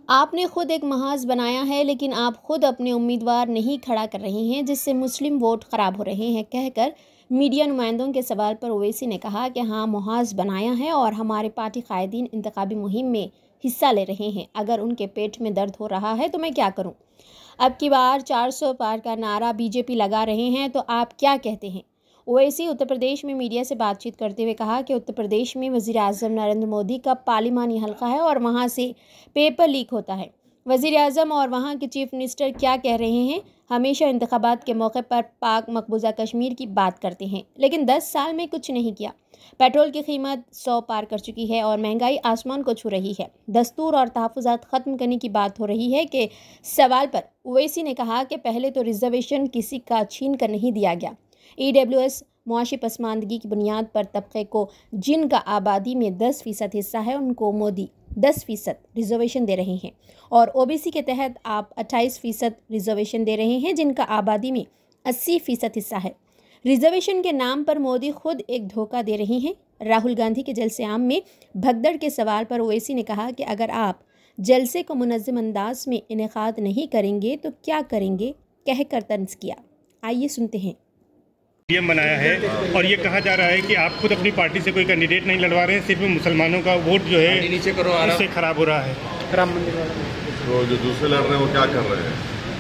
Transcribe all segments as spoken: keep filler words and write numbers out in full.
आपने खुद एक महाज बनाया है, लेकिन आप खुद अपने उम्मीदवार नहीं खड़ा कर रहे हैं, जिससे मुस्लिम वोट खराब हो रहे हैं, कहकर मीडिया नुमाइंदों के सवाल पर ओवैसी ने कहा कि हाँ, महाज बनाया है और हमारे पार्टी कायदीन इंतखाबी मुहिम में हिस्सा ले रहे हैं। अगर उनके पेट में दर्द हो रहा है तो मैं क्या करूं? अब की बार चार सौ पार का नारा बीजेपी लगा रहे हैं तो आप क्या कहते हैं? ओवैसी उत्तर प्रदेश में मीडिया से बातचीत करते हुए कहा कि उत्तर प्रदेश में वज़ीर आज़म नरेंद्र मोदी का पार्लिमानी हल्का है और वहां से पेपर लीक होता है। वज़ीर आज़म और वहां के चीफ मिनिस्टर क्या कह रहे हैं? हमेशा इंतखाबात के मौके पर पाक मकबूजा कश्मीर की बात करते हैं, लेकिन दस साल में कुछ नहीं किया। पेट्रोल की कीमत सौ पार कर चुकी है और महंगाई आसमान को छू रही है। दस्तूर और तहफ़्फ़ुज़ात ख़त्म करने की बात हो रही है कि सवाल पर ओवैसी ने कहा कि पहले तो रिजर्वेशन किसी का छीन कर नहीं दिया गया। ई डब्ल्यू एस मुआशी पसमानदगी की बुनियाद पर तबके को जिनका आबादी में दस फ़ीसद हिस्सा है, उनको मोदी दस फ़ीसद रिजर्वेशन दे रहे हैं और ओ बी सी के तहत आप अट्ठाईस फ़ीसद रिजर्वेशन दे रहे हैं, जिनका आबादी में अस्सी फ़ीसद हिस्सा है। रिजर्वेशन के नाम पर मोदी खुद एक धोखा दे रहे हैं। राहुल गांधी के जलसे आम में भगदड़ के सवाल पर ओवैसी ने कहा कि अगर आप जलसे को मुनज़्ज़म अंदाज में इनेकाद नहीं करेंगे तो क्या करेंगे, कहकर तंज किया। आइए सुनते हैं। नियम बनाया है और ये कहा जा रहा है कि आप खुद अपनी पार्टी से कोई कैंडिडेट नहीं लड़वा रहे हैं, सिर्फ मुसलमानों का वोट जो है नीचे करो उससे खराब हो रहा है। राम मंदिर तो जो दूसरे लड़ रहे हैं वो क्या कर रहे हैं?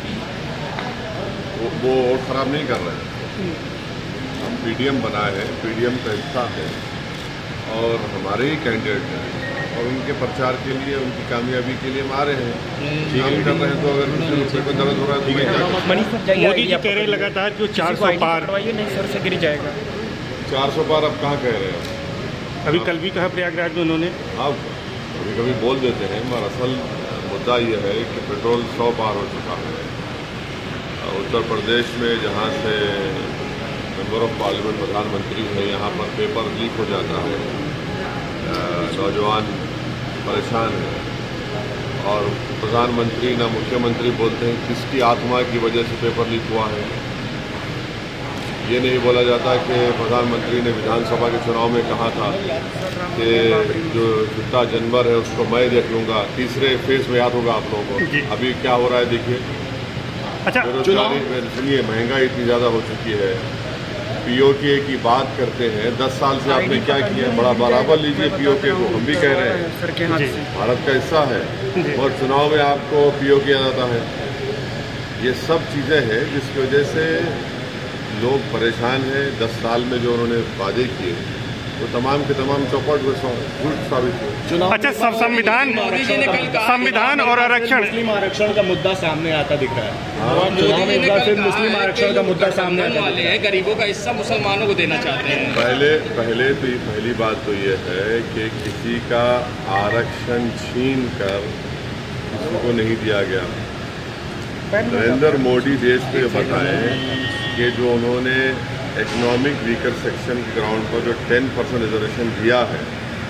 वो, वो वोट खराब नहीं कर रहे हैं। हम पीडीएम बनाए हैं, पीडीएम का हिस्सा है और हमारे ही कैंडिडेट हैं और उनके प्रचार के लिए, उनकी कामयाबी के लिए हम आ रहे हैं, काम कर रहे हैं। तो अगर किसी रुपये को दर्द हो रहा है तो मैं क्या करूं? मोदी जी कह रहे हैं लगातार कि चार सौ पार नहीं सर से गिर जाएगा। चार सौ पार अब कहाँ कह रहे हैं? अभी कल भी कहा प्रयागराज में उन्होंने। आप कभी कभी बोल देते हैं, मगर असल मुद्दा ये है कि पेट्रोल सौ पार हो चुका है। उत्तर प्रदेश में जहाँ से मेंबर ऑफ पार्लियामेंट प्रधानमंत्री है, यहाँ पर पेपर लीक हो जाता है, नौजवान परेशान है और प्रधानमंत्री ना मुख्यमंत्री बोलते हैं किसकी आत्मा की वजह से पेपर लीक हुआ है। ये नहीं बोला जाता कि प्रधानमंत्री ने विधानसभा के चुनाव में कहा था कि जो जितना जानवर है उसको मैं देख लूँगा। तीसरे फेज में याद होगा आप लोगों को, अभी क्या हो रहा है देखिए। अच्छा, बेरोजगारी में सुनिए, महंगाई इतनी ज़्यादा हो चुकी है। पीओके की बात करते हैं, दस साल से आपने क्या किया? बड़ा बराबर लीजिए पीओके को, हम भी कह रहे हैं भारत का हिस्सा है और चुनाव में आपको पीओके आ जाता है। ये सब चीज़ें हैं जिसकी वजह से लोग परेशान हैं। दस साल में जो उन्होंने वादे किए वो तो तमाम के तमाम चौपट में झूठ साबित हुए। अच्छा, सब संविधान संविधान और आरक्षण, मुस्लिम आरक्षण का मुद्दा सामने आता दिख रहा है। फिर मुस्लिम आरक्षण का मुद्दा सामने आता वाले हैं, गरीबों का हिस्सा मुसलमानों को देना चाहते हैं। पहले पहले तो पहली बात तो ये है कि किसी का आरक्षण छीन कर किसी को नहीं दिया गया। नरेंद्र मोदी देश को ये बताएं कि जो उन्होंने इकोनॉमिक वीकर सेक्शन के ग्राउंड पर जो टेन परसेंट रिजर्वेशन दिया है,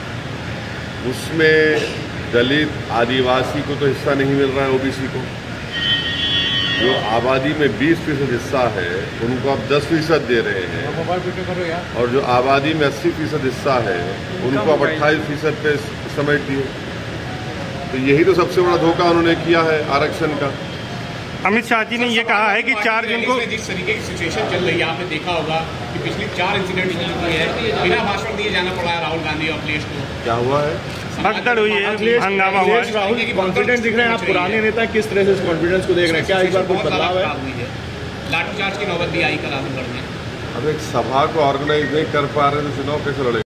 उसमें दलित आदिवासी को तो हिस्सा नहीं मिल रहा है, ओबीसी को। जो आबादी में बीस फीसद हिस्सा है उनको आप दस फीसद दे रहे हैं और जो आबादी में अस्सी फीसद हिस्सा है उनको आप अट्ठाईस फीसद पे समेट दिए। तो यही तो सबसे बड़ा धोखा उन्होंने किया है आरक्षण का। अमित शाह जी ने ये कहा है कि चार जून को जिस तरीके की सिचुएशन चल रही है, आपने देखा होगा कि पिछली चार इंसिडेंट हुई है, बिना भाषण दिए जाना पड़ा है राहुल गांधी और अखिलेश को। क्या हुआ है? भगदड़ हुई है, हंगामा हुआ है। राहुल कॉन्फिडेंस दिख रहे हैं। आप पुराने नेता किस तरह से इस कॉन्फिडेंस को देख रहे हैं? क्या इस बार कुछ बदलाव है? लाठीचार्ज की नौबत भी आई कल आजमगढ़ में। अब एक सभा को ऑर्गेनाइज नहीं कर पा रहे तो चुनाव कैसे लड़े?